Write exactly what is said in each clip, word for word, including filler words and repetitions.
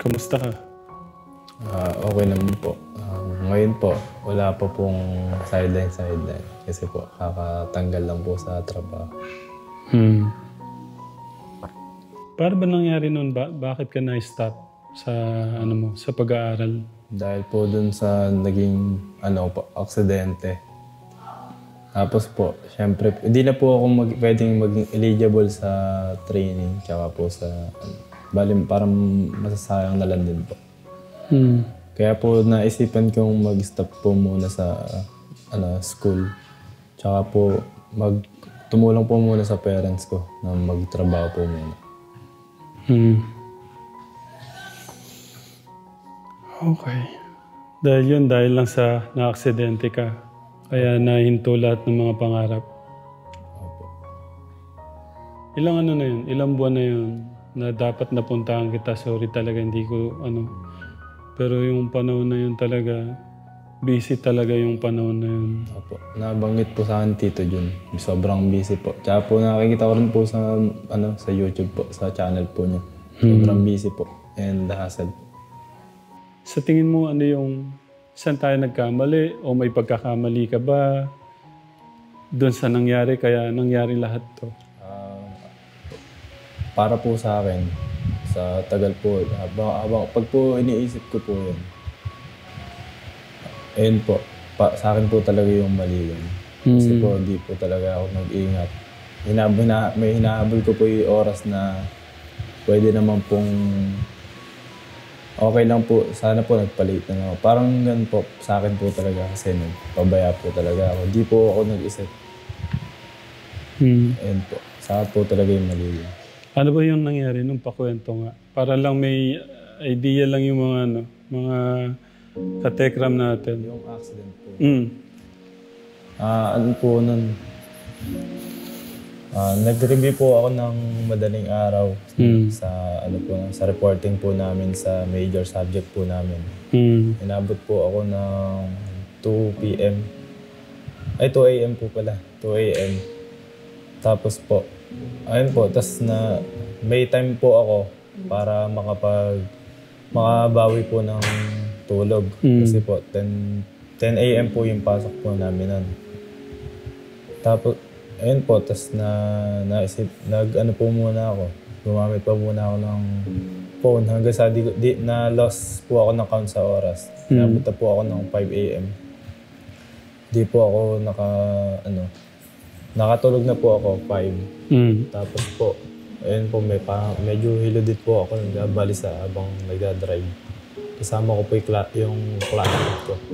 Kumusta ka? Ah, okay naman po. Ah, ngayon po, wala pa pong sideline-sideline. Kasi po, kakatanggal lang po sa trabaho. Hmm. Paano ba nangyari noon? Ba bakit ka na-stop sa, ano mo, sa pag-aaral? Dahil po dun sa naging ano po, aksidente. Tapos po, syempre, hindi na po ako mag, pwedeng maging eligible sa training. Tsaka po sa, bali, parang masasayang na lang din po. Hmm. Kaya po naisipan kong mag-stop po muna sa ano, school. Tsaka po mag tumulong po muna sa parents ko na magtrabaho po muna. Hmm. Okay. Dahil yun, dahil lang sa na-aksidente ka, kaya nahinto lahat ng mga pangarap. Opo. Ilang ano na yun? Ilang buwan na yun na dapat napuntahan kita? Sorry talaga, hindi ko ano. Pero yung panahon na yun talaga, busy talaga yung panahon na yun. Opo. Nabanggit po sa akin Tito Jun. Sobrang busy po. Tsaka po nakikita ko rin po sa, ano, sa YouTube po, sa channel po niya. Sobrang busy po. And the hassle po. Sa tingin mo, ano yung, saan tayo nagkamali? O may pagkakamali ka ba? Doon sa nangyari, kaya nangyari lahat to? Ah, para po sa akin, sa tagal po, habang, habang, pag po iniisip ko po yun, ayun po, pa, sa akin po talaga yung mali yun. Kasi po, hindi po talaga ako nag-iingat. Hinab, hina, may hinahabol ko po yung oras na pwede naman pong okay lang po. Sana po nagpalit na ako. Parang ganun po sa akin po talaga kasi nagpabaya po talaga ako. Hindi po ako nag-isip. Hmm. Ayun po. Sa akin po talaga yung mali yun. Ano ba yung nangyari nung pakwento nga? Para lang may idea lang yung mga ano, mga katekram natin. Yung accident po. Mm. Ah, ano po nun? Ah, nag-review po ako ng madaling araw Mm. sa ano po, sa reporting po namin sa major subject po namin. Mm. Inabot po ako ng two p m Ay, two a m po pala. two a m Tapos po, ayun po, tas na may time po ako para makapag makabawi po ng tulog. Mm. Kasi po, ten a m po yung pasok po namin nun. Tapos, ayun po, tas na, naisip, nag ano po muna ako. Gumamit pa muna ako ng phone hanggang sa di, di, na lost po ako ng count sa oras. Mm. Napunta po ako ng five a m Di po ako naka, ano, nakatulog na po ako, five. Mm. Tapos po, ayun po, may pa, medyo hilodit po ako nagbabali sa habang nagdadrive. Kasama ko po yung, kla- yung classmate ko.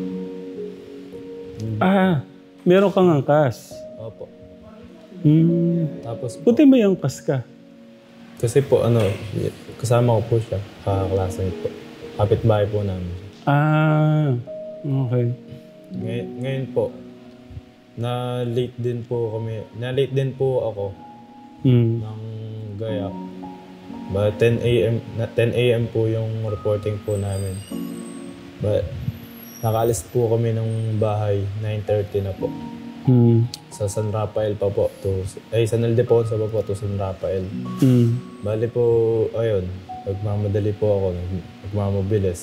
Ah, meron kang angkas. Opo. Mm. Tapos po, Buti may angkas ka. kasi po, ano, kasama ko po siya, ka-classmate po. Kapitbahay po namin. Ah, okay. Ngay- ngayon po, na late din po kami, na late din po ako Mm. ng Gayak. Ba ten a m na ten a m po yung reporting po namin. But nakaalis po kami ng bahay nine thirty na po. Mm. Sa San Rafael pa po to ay San Ildefonso pa po to San Rafael. Mm. Bali po ayun, nagmamadali po ako, nagmamabilis.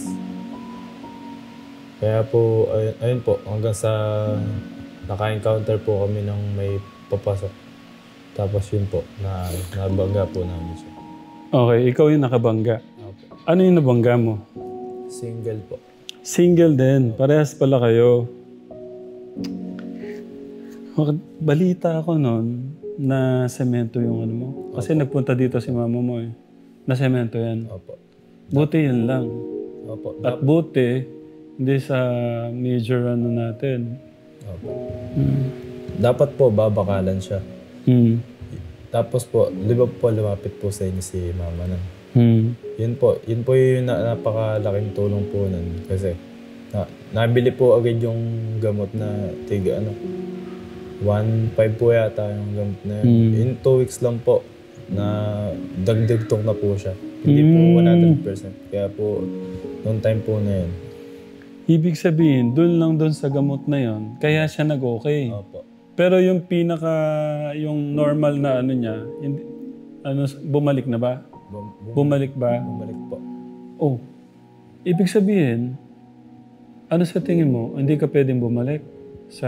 Kaya po ayun, ayun po hanggang sa naka-encounter po kami ng may papasok. Tapos yun po, na nabangga po namin siya. Okay, ikaw yung nakabangga. Opo. Ano yung nabangga mo? Single po. Single din. Parehas pala kayo. Mak- Balita ako noon na semento yung ano mo. Kasi nagpunta dito si mama mo eh. Na semento yan. Opo. Buti yan lang. Opo. At buti, hindi sa major ano natin. Opo. Mm. Dapat po babakalan siya. Mm. Tapos po, di ba po lumapit po sa inyo si mama nun? Mm. Yun po, yun po yung na, napakalaking tulong po nun. Kasi na, nabili po agad yung gamot na tiga ano. one five po yata yung gamot na yun. Mm. In two weeks lang po na dagdagtong na po siya. Hindi po Mm. one hundred percent. Kaya po, noong time po na yun. Ibig sabihin, doon lang doon sa gamot na yon, kaya siya nag-okay. Opo. Pero yung pinaka, yung normal na ano niya, hindi, ano, bumalik na ba? Bum- bum- Bumalik ba? bumalik po. Oh, Ibig sabihin, ano sa tingin mo, hindi ka pwedeng bumalik sa...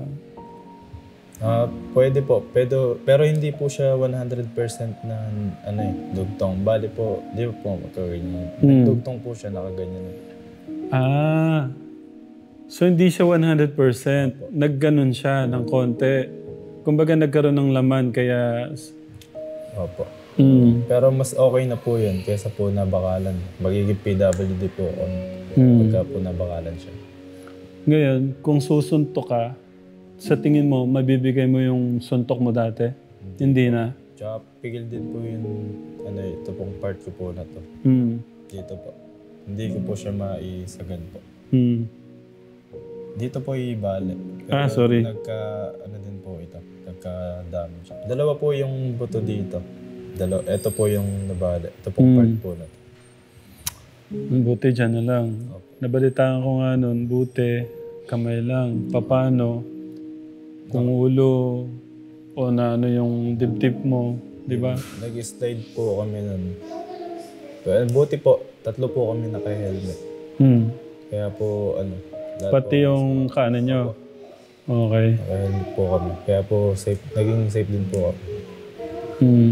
Ah, pwede po, pero, pero hindi po siya one hundred percent na ano eh, dugtong. Bali po, di po makaganyan. Hmm. Dugtong po siya, nakaganyan. Ah, so hindi siya one hundred percent. Nagganon siya ng konti. Kumbaga nagkaroon ng laman kaya... Opo. Mm. Pero mas okay na po yun kaysa po nabakalan. Magiging P W D po on Mm. pagka po nabakalan siya. Ngayon, kung susuntok ka, sa tingin mo, mabibigay mo yung suntok mo dati? Hindi na? Tsaka pigil din po yung ano, ito pong part ko po na to. Mm. Dito po. Hindi ko po siya maisagan po. Mm. Dito po ibali. Ah, sorry. Nagka, ano din po ito. Nagka-damage. Dalawa po yung buto dito. Dalawa. Ito po yung nabali. Ito pong Mm. part po na to. Buti dyan na lang. Nabalitaan ko nga nun, buti, kamay lang. Paano? Kung ulo, o na ano yung dibdib mo, di ba? Nag-slide po kami nun. Pero buti po, tatlo po kami naka-helmet. Hmm. Kaya po, ano, lahat Pati po, yung kanan nyo. Okay. naka-helmet po kami. Kaya po, safe, naging safe din po kami. Hmm.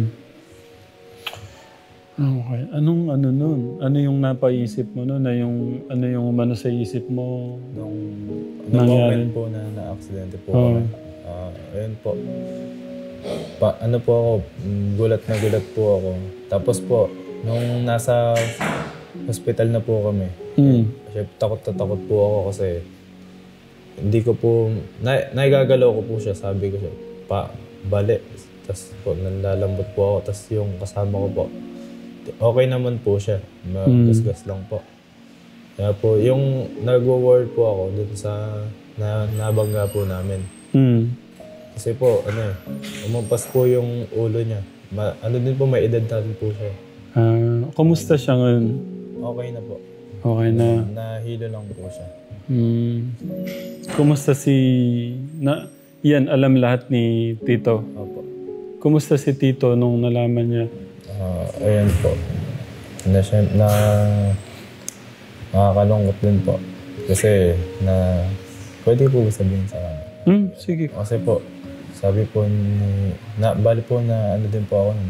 Okay. Anong ano nun? Ano yung napaisip mo nun? Na yung, ano yung umano sa isip mo? Nung, nung Nangyari. moment po na na-aksidente po Oo. kami. Ah, ayun po. Pa, ano po ako, mm, gulat na gulat po ako. Tapos po, nung nasa hospital na po kami, Hmm. syempre takot na takot po ako kasi hindi ko po, na, naigagalaw ko po siya, sabi ko siya, pa, bali. Tapos po, nalalambot po ako. Tapos yung kasama ko po, okay naman po siya. Magasgas lang po. Kaya po, yung nagwo-worry po ako dun sa na, nabangga po namin. Hmm. Kasi po, ano eh, umampas po yung ulo niya. Ma, ano din po, may edad na rin po siya. Ah, kumusta siya ngayon? Okay na po. Okay na. Nahilo lang po siya. Hmm. Kumusta si... Na, yan, alam lahat ni Tito. Opo. Kumusta si Tito nung nalaman niya? Ah, ayan po. Na, siya, na nakakalungkot din po. Kasi na pwede po ba sabihin sa kanya. Hmm, sige. Kasi po, sabi po ni... Na, bali po na ano din po ako nun.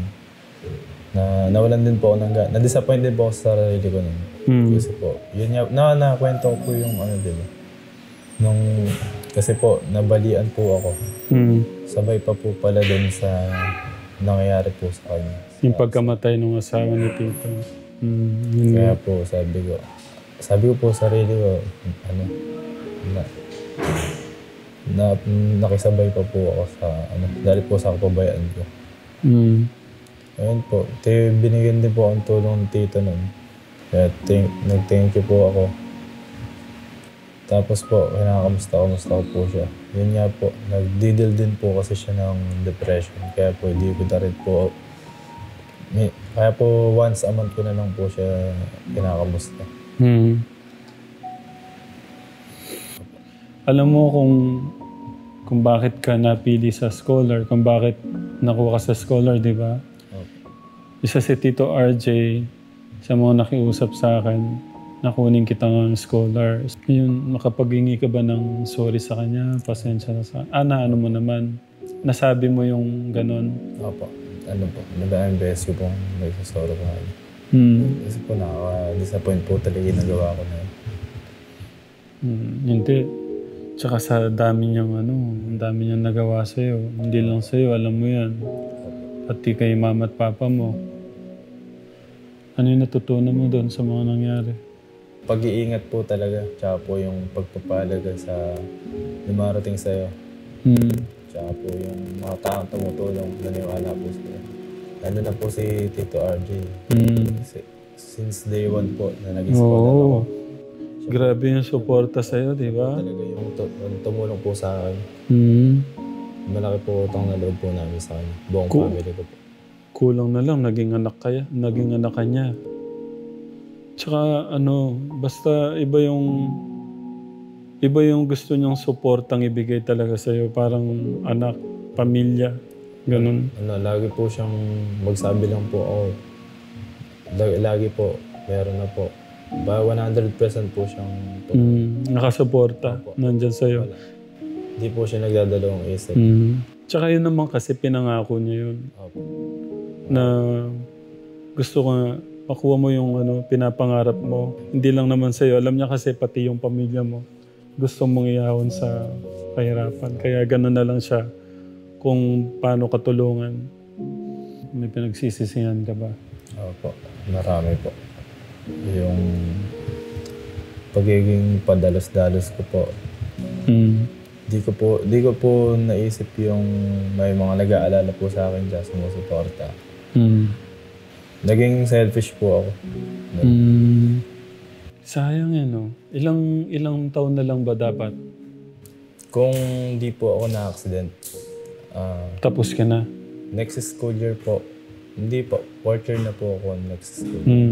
Na nawalan din po ako ng gana. Na-disappoint din po ako sa sarili ko nun. Hmm. Kasi po, yun nga, na, nakwento ko po yung ano din. Nung, kasi po, nabalian po ako. Hmm. Sabay pa po pala din sa nangyayari po sa kanya. Yung pagkamatay ng asawa ni Tito. Hmm. Yun Kaya nga. po, sabi ko, sabi ko po sa sarili ko, ano, na, na, nakisabay pa po ako sa, ano, dahil po sa kapabayaan ko. Hmm. Ayun po, te, binigyan din po ang tulong ng tito nun. Kaya thank, nag-thank you po ako. Tapos po, kinakamusta kamusta ko po siya. Yun nga po, nagdidil din po kasi siya ng depression. Kaya po, hindi ko na rin po, may, kaya po once a month ko na lang po siya kinakamusta. Hmm. Alam mo kung kung bakit ka napili sa scholar, kung bakit nakuha ka sa scholar, di ba? Isa si Tito R J sa mga nakiusap sa akin, nakunin kita ng scholar. Yun, makapaghingi ka ba ng sorry sa kanya? Pasensya na sa... Ah, na ano mo naman? Nasabi mo yung ganon? Opo. Ano po, madaming beses ko pong nagsasoro ko nga. Hmm. Kasi po nakaka-disappoint po talaga yung nagawa ko na yun. Hmm. Hindi. Tsaka sa dami niyang ano, ang dami niyang nagawa sa'yo. Hindi lang sa'yo, alam mo yan. Pati kay mama at papa mo. Ano yung natutunan mo doon sa mga nangyari? Pag-iingat po talaga, tsaka po yung pagpapalaga sa lumarating sa'yo. Hmm. Tsaka po yung mga taong tumutulong, naniwala po sila. Lalo na po si Tito R J. Hmm. Kasi since day one po na nag-scholar ako. Oo. Grabe yung suporta sa'yo, di ba? Talaga yung tu- yung tumulong po sa akin. Hmm. Malaki po utang na loob po namin sa kanya. Buong Cool. family ko po. Kulang na lang, naging anak kaya, naging anak ka niya. Tsaka ano, basta iba yung, iba yung gusto niyang suportang ibigay talaga sa'yo. Parang anak, pamilya, ganun. Ano, lagi po siyang magsabi lang po ako. Lagi, lagi po, meron na po. ba one hundred percent po siyang Mm, nakasuporta. Opo. Nandyan sa'yo. wala. Hindi po siya nagdadalawang isip. Mm. Tsaka yun naman kasi pinangako niya yun. Opo. Na gusto ko nga makuha mo yung ano, pinapangarap mo. Hindi lang naman sa'yo. Alam niya kasi pati yung pamilya mo. Gusto mong iahon sa kahirapan. Kaya gano'n na lang siya kung paano katulungan. May pinagsisisihan ka ba? Opo. Marami po. Yung pagiging padalos-dalos ko po. Mm. Di ko po, di ko po naisip yung may mga nag-aalala po sa akin dyan, sumusuporta. Mm. Naging selfish po ako. Mm. Sayang yan, no? Ilang, ilang taon na lang ba dapat? Kung di po ako na-accident, ah, Tapos ka na? next school year po, hindi po, fourth year na po ako next school. Mm.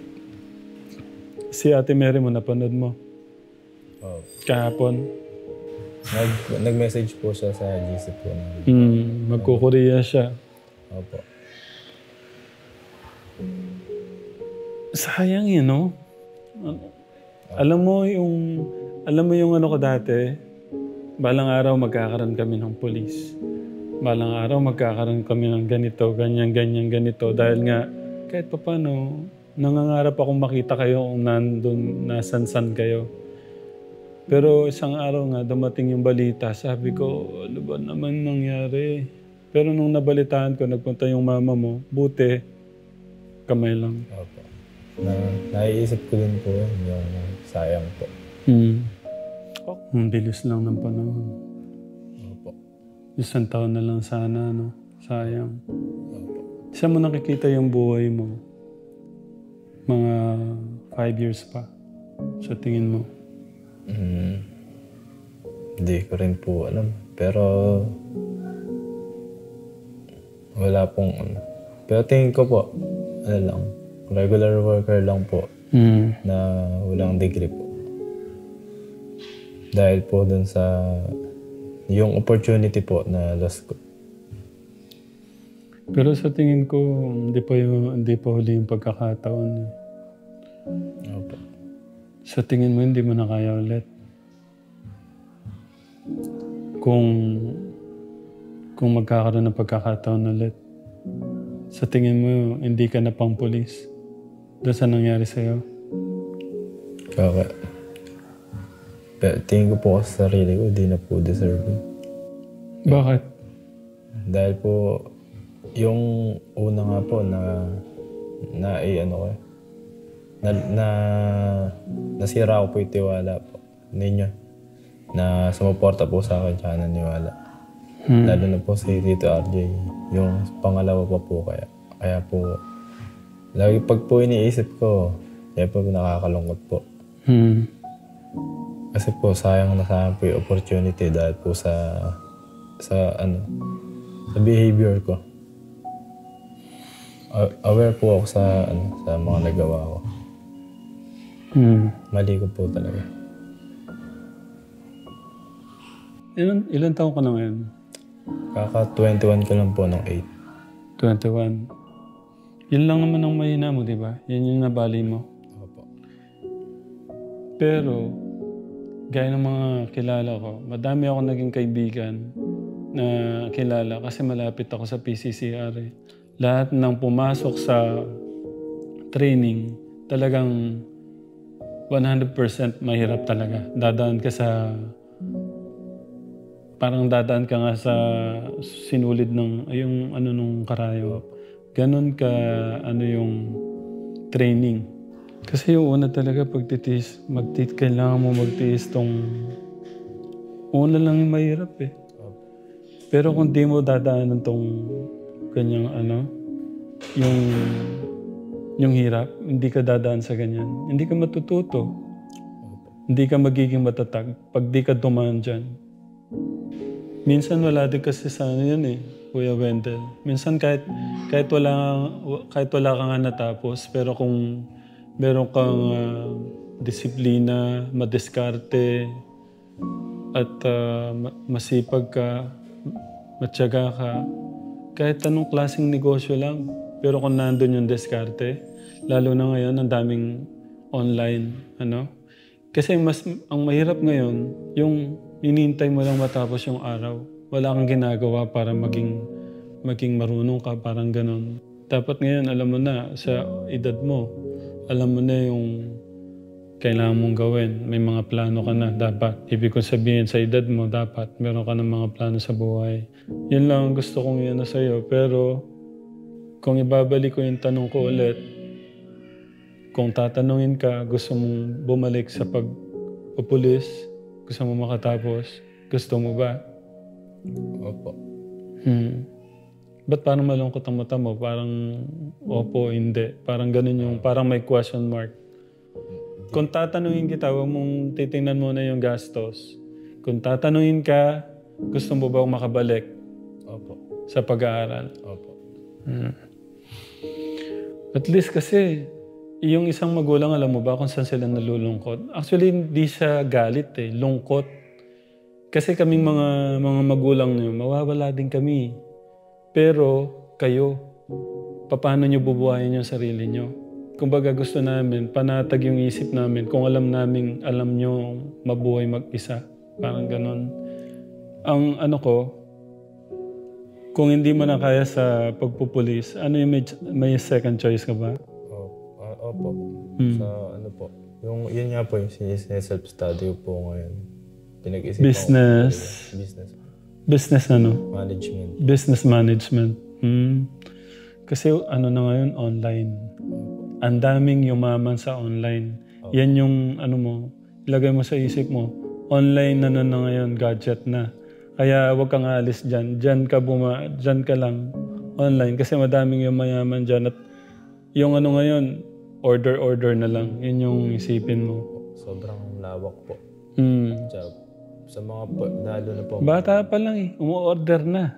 Si Ate Mary mo, napanood mo? Oh. Kahapon? Nag, nag-message po siya sa G C po. Na, Mm. Magkukorea siya. opo. Sayang yun, no? Alam mo yung... Alam mo yung ano ko dati, balang araw magkakaroon kami ng polis. Balang araw magkakaroon kami ng ganito, ganyan, ganyan, ganito. Dahil nga, kahit pa paano, nangangarap akong makita kayo kung nandun, nasan-san kayo. Pero isang araw nga, dumating yung balita. Sabi ko, ano ba naman nangyari? Pero nung nabalitaan ko, nagpunta yung mama mo, buti, kamay lang. Opo. Na, naiisip ko din po yun, yung sayang po. Hmm. Oh, ang bilis lang ng panahon. Opo. Isang taon na lang sana, no? Sayang. Opo. Saan mo nakikita yung buhay mo? Mga five years pa. Sa tingin mo? Mm, hindi ko rin po alam. Pero wala pong ano. Pero tingin ko po, ano lang, regular worker lang po Hmm. na walang degree po. Dahil po dun sa yung opportunity po na lost ko. Pero sa tingin ko, hindi pa, yung, hindi pa huli yung pagkakataon. Eh. Opo. Sa tingin mo, hindi mo na kaya ulit. Kung, kung magkakaroon ng pagkakataon ulit. Sa tingin mo, hindi ka na pang pulis. Doon sa nangyari sa'yo. Kaya, pero tingin ko po ako sa sarili ko, di na po deserving. Bakit? Dahil po, yung una nga po na, na eh, ano ko, na, na, nasira ko po yung tiwala po ninyo. Na sumuporta po sa akin tsaka naniwala. Hmm. Lalo na po si Tito R J, yung pangalawa pa po kaya. Kaya po, lagi pag po iniisip ko, kaya po nakakalungkot po. Hmm. Kasi po sayang na sayang po yung opportunity dahil po sa, sa ano, sa behavior ko. A- aware po ako sa, ano, sa mga nagawa ko. Hmm. Mali ko po talaga. Ilan, ilan taon ka na ngayon? Kaka twenty-one ko lang po ng eight. twenty-one. Yun lang naman ang mahina mo, di ba? Yan yung nabali mo. Opo. Pero, gaya ng mga kilala ko, madami ako naging kaibigan na kilala kasi malapit ako sa P C C R. Eh. Lahat ng pumasok sa training, talagang one hundred percent mahirap talaga. Dadaan ka sa... Parang dadaan ka nga sa sinulid ng... Yung ano nung karayo. Ganon ka ano yung training. Kasi yung una talaga pagtitiis, magtit kailangan mo magtiis tong... Una lang yung mahirap eh. Pero kung di mo dadaanan tong ganyang ano, yung yung hirap, hindi ka dadaan sa ganyan. Hindi ka matututo. Hindi ka magiging matatag pag di ka dumaan dyan. Minsan wala din kasi sa ano yan eh, Kuya Wendell. Minsan kahit kahit wala kahit wala ka nga natapos, pero kung meron kang uh, disiplina, madiskarte, at uh, masipag ka, matyaga ka, kahit anong klaseng negosyo lang. Pero kung nandun yung diskarte, lalo na ngayon, ang daming online, ano? Kasi mas ang mahirap ngayon, yung hinihintay mo lang matapos yung araw. Wala kang ginagawa para maging maging marunong ka, parang ganon. Dapat ngayon, alam mo na, sa edad mo, alam mo na yung kailangan mong gawin. May mga plano ka na, dapat. Ibig kong sabihin, sa edad mo, dapat meron ka ng mga plano sa buhay. Yun lang ang gusto kong yan na sa'yo. Pero, kung ibabalik ko yung tanong ko ulit, kung tatanungin ka, gusto mong bumalik sa pagpupulis, gusto mo makatapos, gusto mo ba? Opo. Hmm. Ba't parang malungkot ang mata mo? Parang opo, hindi. Parang ganun yung, parang may question mark. Kung tatanungin kita, huwag mong titingnan muna yung gastos. Kung tatanungin ka, gusto mo ba makabalik? Opo. Sa pag-aaral? Opo. Hmm. At least kasi, yung isang magulang, alam mo ba kung saan sila nalulungkot? Actually, hindi siya galit eh, lungkot. Kasi kaming mga mga magulang niyo, mawawala din kami. Pero kayo, paano niyo bubuhayin yung sarili niyo? Kumbaga gusto namin, panatag yung isip namin kung alam namin, alam niyo mabuhay mag-isa. Parang ganon. Ang ano ko, kung hindi mo na kaya sa pagpupulis, ano yung may, may second choice ka ba? Opo. Hmm. Sa ano po. Yung, yun nga po yung self-study po ngayon. Pinag-isipan Business. ko. Business. Business ano? Management. Business management. Hmm. Kasi ano na ngayon, online. Ang daming yumaman sa online. Okay. Yan yung ano mo, ilagay mo sa isip mo. Online na na, na ngayon, gadget na. Kaya huwag kang alis dyan. Dyan ka, buma, dyan ka lang online. Kasi madaming yumayaman dyan. At yung ano ngayon, order-order na lang. Yun yung isipin mo. Sobrang lawak po. Hmm. Sa, sa mga po, lalo na po. Bata pa lang eh. Umu-order na.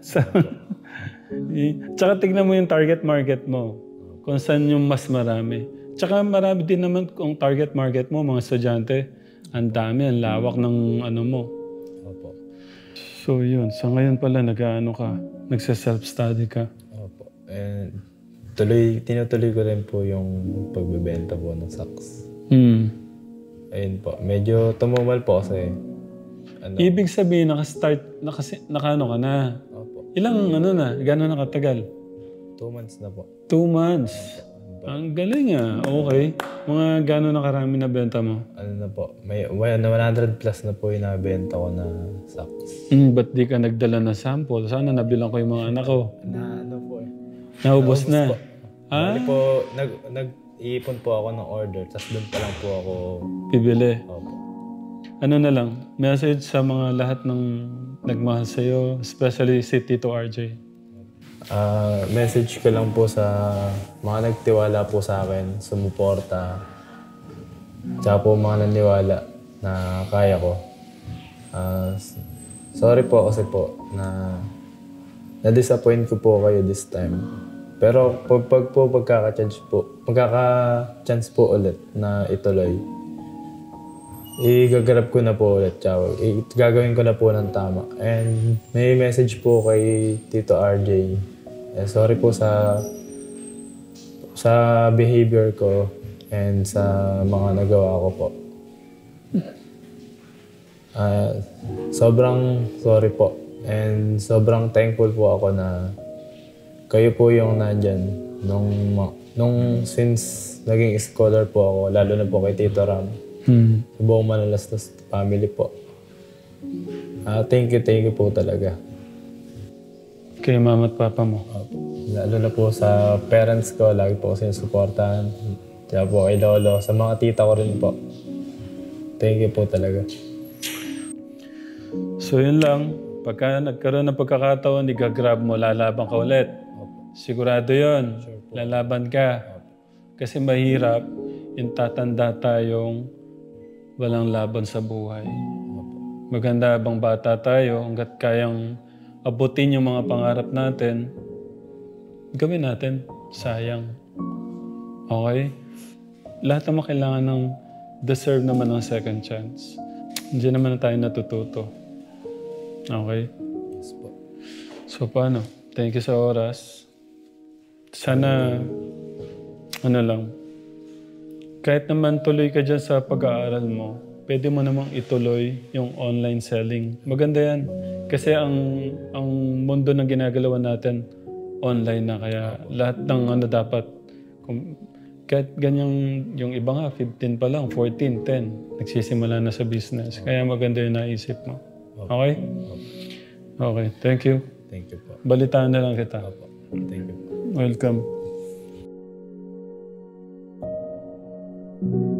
Tsaka tignan mo yung target market mo. Kung saan yung mas marami. Tsaka marami din naman kung target market mo, mga estudyante. Ang dami, ang lawak ng ano mo. Opo. So yun. Sa ngayon pala, nag-ano ka? Nagsa-self-study ka. Opo. And tuloy, tinutuloy ko rin po yung pagbebenta po ng socks. Hmm. Ayun po. Medyo tumumal po kasi. Ano? Ibig sabihin, nakastart, nakasi, nakano ka na. Opo. Ilang ano na, gano'n nakatagal? Two months na po. Two months. Ang galing ah. Okay. Mga gano'n na karami na benta mo? Ano na po, may one hundred plus na po yung nabenta ko na socks. Hmm, ba't di ka nagdala ng sample? Sana nabilang ko yung mga anak ko. Na ano po eh. Naubos na. Po. Ah? Bali po, nag, nag-iipon po ako ng order, tapos doon pa lang po ako. Bibili. Opo. Ano na lang, message sa mga lahat ng nagmahal sa'yo, especially si Tito R J. Ah, message ko lang po sa mga nagtiwala po sa akin, sumuporta. Tsaka po mga naniwala na kaya ko. Ah, sorry po kasi po na na-disappoint ko po kayo this time. Pero pag, pag po pagkaka-chance po, pagkaka-chance po ulit na ituloy, i-gagrab ko na po ulit. Tsaka, i- gagawin ko na po ng tama. And may message po kay Tito R J. Eh, sorry po sa sa behavior ko and sa mga nagawa ko po. Uh, sobrang sorry po. And sobrang thankful po ako na kayo po yung nandyan nung, nung since naging scholar po ako, lalo na po kay Tito Ram. Hmm. Sa buong Manalastas family po. Uh, thank you, thank you po talaga. Kay mama at papa mo. Uh, lalo na po sa parents ko, lagi po kasi suportahan. Kaya po kay Lolo, sa mga tita ko rin po. Thank you po talaga. So yun lang, pagka nagkaroon ng pagkakataon, i-grab mo, lalaban ka ulit. Sigurado yun, Sure po. lalaban ka. Kasi mahirap, yung tatanda tayong walang laban sa buhay. Maganda habang bata tayo, hanggat kayang abutin yung mga pangarap natin, gawin natin. Sayang. Okay? Lahat naman kailangan ng deserve naman ng second chance. Hindi naman na tayo natututo. Okay? Yes po. So paano? Thank you sa oras. Sana, ano lang, kahit naman tuloy ka dyan sa pag-aaral mo, pwede mo namang ituloy yung online selling. Maganda yan. Kasi ang ang mundo ng ginagalawan natin, online na. Kaya lahat ng ano dapat, kung, kahit ganyang, yung iba nga, fifteen pa lang, fourteen, ten, nagsisimula na sa business. Kaya maganda yung naisip mo. Okay? Okay, thank you. Thank you po. Balitaan na lang kita. Opo. Thank you po. Welcome.